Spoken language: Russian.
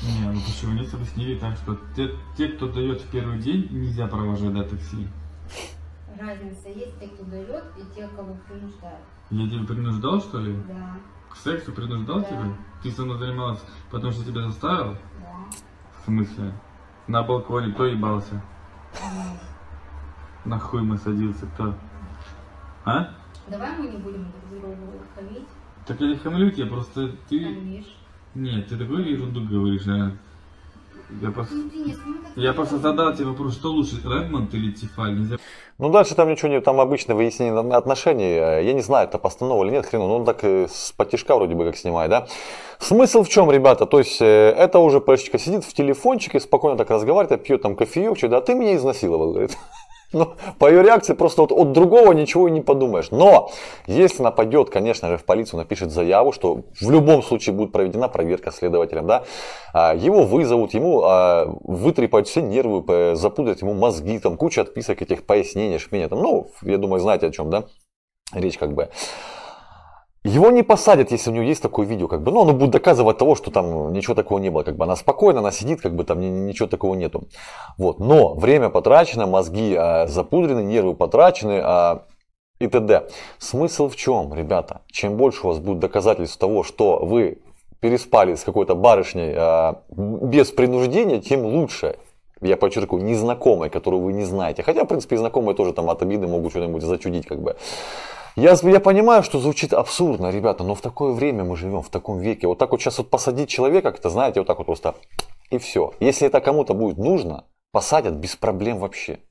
Не, ну почему нет, объяснили так, что те, кто дает в первый день, нельзя провожать до такси. Разница есть те, кто дает, и те, кого принуждают. Я тебя принуждал, что ли? Да. К сексу принуждал Да. тебя? Ты со мной занималась, потому что тебя заставил? Да. В смысле? На балконе кто ебался? На хуй мы садился, кто? А? Давай мы не будем друг другу хамить. Так я не хамлю тебя, просто ты... Хамишь. Нет, ты такую ерунду говоришь, а? Я просто... Ну, Денис, ну это Я просто задал тебе вопрос, что лучше, Редмонд или Тифаль? Нельзя... Ну, дальше там ничего не, там обычное выяснение отношений. Я не знаю, это постанова или нет, хрену. Ну, так с потешка вроде бы как снимает, да? Смысл в чем, ребята? То есть, это уже парочка сидит в телефончике, спокойно так разговаривает, пьет там кофеек, что, да, ты меня изнасиловал, говорит. Ну, по ее реакции просто вот от другого ничего и не подумаешь. Но, если она пойдет, конечно же, в полицию, напишет заяву, что в любом случае будет проведена проверка следователем, да, его вызовут, ему вытрепают все нервы, запудрят ему мозги, там куча отписок этих пояснений, шменя, там, ну, я думаю, знаете о чем, да, речь как бы. Его не посадят, если у него есть такое видео, как бы, ну, оно будет доказывать того, что там ничего такого не было, как бы, она спокойно, она сидит, как бы, там ничего такого нету, вот, но время потрачено, мозги запудрены, нервы потрачены, и т.д. Смысл в чем, ребята? Чем больше у вас будет доказательств того, что вы переспали с какой-то барышней без принуждения, тем лучше. Я подчеркиваю, незнакомой, которую вы не знаете, хотя, в принципе, и знакомые тоже там от обиды могут что-нибудь зачудить, как бы. Я понимаю, что звучит абсурдно, ребята, но в такое время мы живем, в таком веке. Вот так вот сейчас вот посадить человека, как-то, знаете, вот так вот просто, и все. Если это кому-то будет нужно, посадят без проблем вообще.